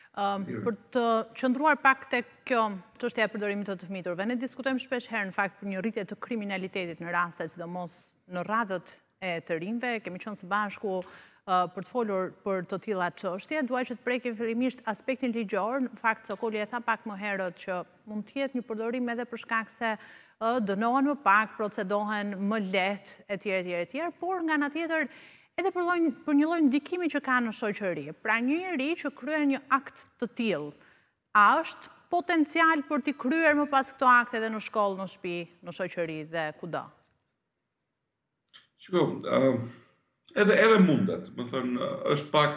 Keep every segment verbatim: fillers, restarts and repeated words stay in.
Për të qëndruar pak tek kjo çështja e përdorimit të të fëmijëve, ne diskutojmë shpesh herë në fakt për një rritje të kriminalitetit në raste sidomos në radhët e të rinjve. Kemi qenë së bashku për të folur për të tilla çështje. Dua që të prekim fillimisht aspektin ligjor. Në fakt Sokoli e tha pak më herët që mund të jetë një përdorim edhe për shkak se dënohen më pak, procedohen më lehtë etj etj etj, por nga ana tjetër edhe për, lojnë, për një lloj ndikimi që ka në shoqëri. Pra një njeri që kryen një akt të tillë, a është potencial për t'i kryer më pas këto akte edhe në shkollë, në shtëpi, në shoqëri dhe kudo? Shiko, uh, edhe edhe mundet, më thënë, është pak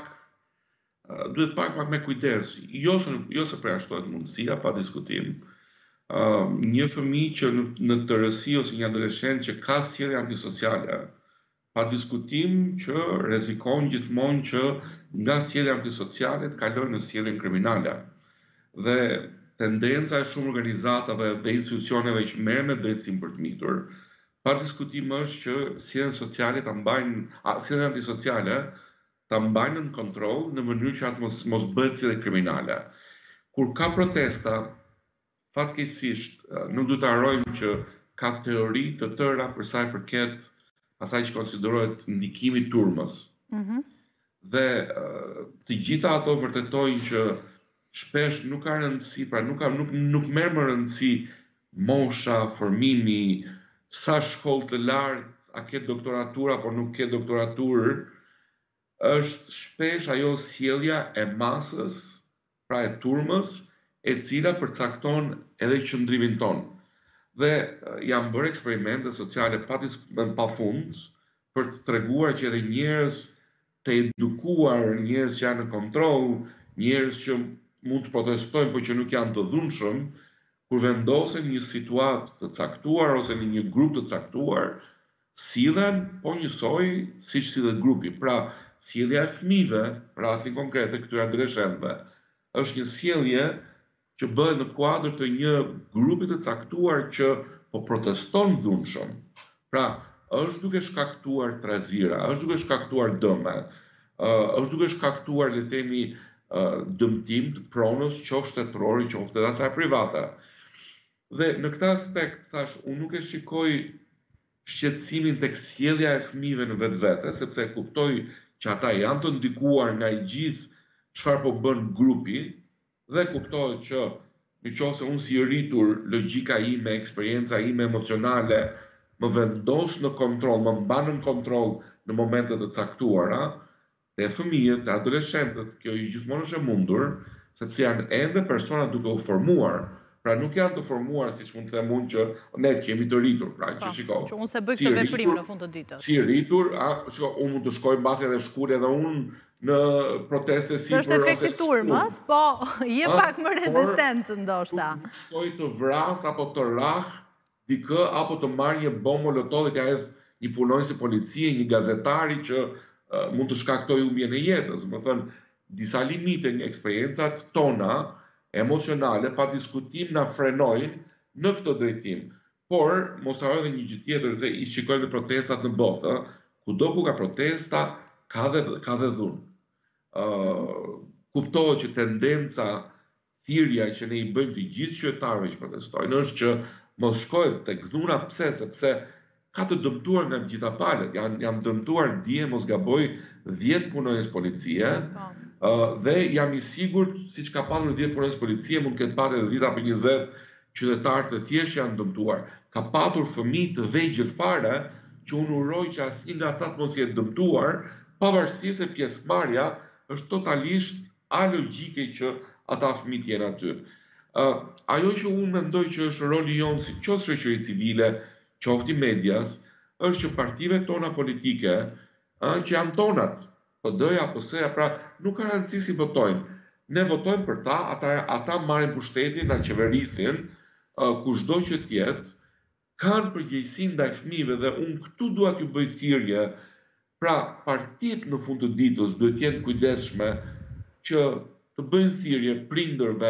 uh, duhet pak pak me kujdes. Jo se jo se përjashtohet mundësia, pa diskutim. Uh, një fëmijë që në, në të rësi ose një adoleshent që ka sjellje antisociale, pa diskutim që rrezikon gjithmonë që nga sjellja antisociale të kalojë në sjelljen kriminale. Dhe tendenca e shumë organizatave dhe institucioneve që merren me drejtësinë për të mitur, pa diskutim është që sjelljen sociale ta mbajnë, sjelljen antisociale ta mbajnë në kontroll në mënyrë që atë mos, mos bëhet sjellje kriminale. Kur ka protesta, fatkeqësisht nuk duhet të harrojmë që ka teori të tëra për sa i përket asaj që konsiderohet ndikimi i turmës. Mm-hmm. Dhe uh, të gjitha ato vërtetojnë që shpesh nuk ka rëndësi, pra nuk, ka, nuk, nuk merr më rëndësi mosha, formimi, sa shkollë të lartë, a ke doktoratur apo nuk ke doktoratur, është shpesh ajo sjellja e masës, pra e turmës, e cila përcakton edhe qëndrimin tonë. Dhe jam bërë eksperimente sociale pa, pa fund për të treguar që edhe njerëz të edukuar, njerëz që janë në kontroll, njerëz që mund të protestojnë por që nuk janë të dhunshëm, kur vendosen një situatë të caktuar ose në një grup të caktuar, sillen po njësoj siç sillet grupi. Pra, sjellja e fëmijëve, rastin konkret të këtyre adoleshentëve, është një sjellje që bëhet në kuadër të një grupi të caktuar që po proteston dhunshëm. Pra, është duke shkaktuar trazira, është duke shkaktuar dëme, uh, është duke shkaktuar, le të themi, uh, dëmtim të pronës, qoftë shtetërore, qoftë edhe asaj private. Dhe në këtë aspekt, thash, unë nuk e shikoj shqetësimin tek sjellja e fëmijëve në vetvete, sepse kuptoj që ata janë të ndikuar nga i gjithë çfarë po bën grupi, dhe kuptohet që në qoftë se unë si i rritur, logjika ime, eksperienca ime emocionale më vendos në kontroll, më mban në kontroll në momente të caktuara, dhe fëmijët, dhe adoleshentët, kjo i gjithmonë është e mundur, sepse janë ende persona duke u formuar. Pra nuk janë të formuar siç mund të them unë që ne jemi të rritur, pra që shiko. Që unë se bëj këtë veprim në fund të ditës. Si i rritur, a shiko, unë mund të shkoj mbasi edhe shkurt edhe unë në proteste si për... Së është efekti turmës, po je pak më rezistent ndoshta. Nuk shkoj të vras apo të rrah dikë apo të marr një bombë molotov dhe t'ja hedh një punonjës i policie, një gazetari që uh, mund të shkaktojë humbjen e jetës. Do të thënë, disa limite në eksperiencat tona emocionale pa diskutim na frenojnë në këtë drejtim. Por mos harroj edhe një gjë tjetër, se i shikojmë protestat në botë, kudo ku ka protesta, ka dhe ka dhe dhunë. Uh, kuptohet që tendenca thirrja që ne i bëjmë të gjithë qytetarëve që protestojnë është që mos shkojnë tek dhuna. Pse? Sepse ka të dëmtuar nga gjitha palët. Janë janë dëmtuar dje mos gaboj dhjetë punonjës policie, uh, dhe jam i sigurt siç ka pasur dhjetë punonjës policie, mund të ketë pasur edhe dhjetë apo njëzet qytetarë të thjeshtë janë dëmtuar. Ka patur fëmijë të vegjël fare që unë uroj që asnjë nga ata të mos jetë dëmtuar, pavarësisht se pjesëmarrja është totalisht alogjike që ata fëmijë jenë aty. Uh, ajo që unë mendoj që është roli jonë si qoftë shoqëri civile, qoftë i medias, është që partive tona politike, uh, që janë tonat, P D-ja, P S-ja, pra nuk ka rëndësi si votojnë. Ne votojmë për ta, ata, ata marrin pushtetin, na qeverisin, uh, kushdo që tjetë, kanë përgjegjësinë ndaj fëmijëve dhe unë këtu dua t'ju bëj thirrje. Pra, partitë në fund të ditës duhet të jenë kujdesshme që të bëjnë thirrje prindërve,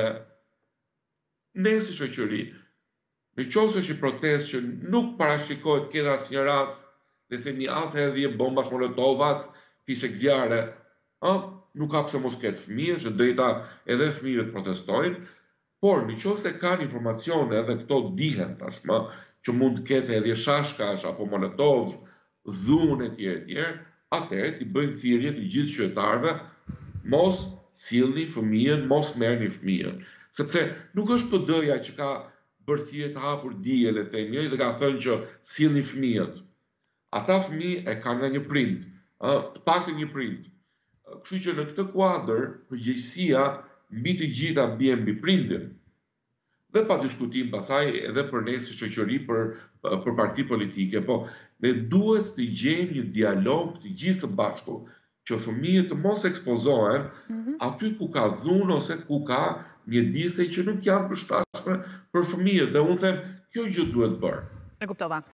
ne si shoqëri. Në qoftë se është një protestë që nuk parashikohet këtë asnjë rast, le të themi as hedhje bombash molotov, as fishek zjarre, ë, nuk ka pse mos ketë fëmijë, është drejta edhe fëmijëve të protestojnë, por në qoftë se kanë informacione edhe këto dihen tashmë, që mund të ketë edhe shashkash apo molotov, dhunë etj etj, atëherë ti bëjnë thirrje të gjithë qytetarëve, mos sillni fëmijën, mos merrni fëmijën, sepse nuk është P D-ja që ka bërë thirrje të hapur dije, le të themi, dhe ka thënë që sillni fëmijët. Ata fëmijë e kanë nga një prind, të paktën një prind. Kështu që në këtë kuadër, përgjegjësia mbi të gjitha bie mbi prindin. Dhe pa diskutim pasaj edhe për ne si shoqëri, për, për parti politike, po ne duhet të gjejmë një dialog të gjithë së bashku, që fëmijët të mos ekspozohen aty ku ka dhunë ose ku ka mjedise që nuk janë përshtatshme për fëmijët. Dhe unë them, kjo gjë duhet bërë. E kuptova.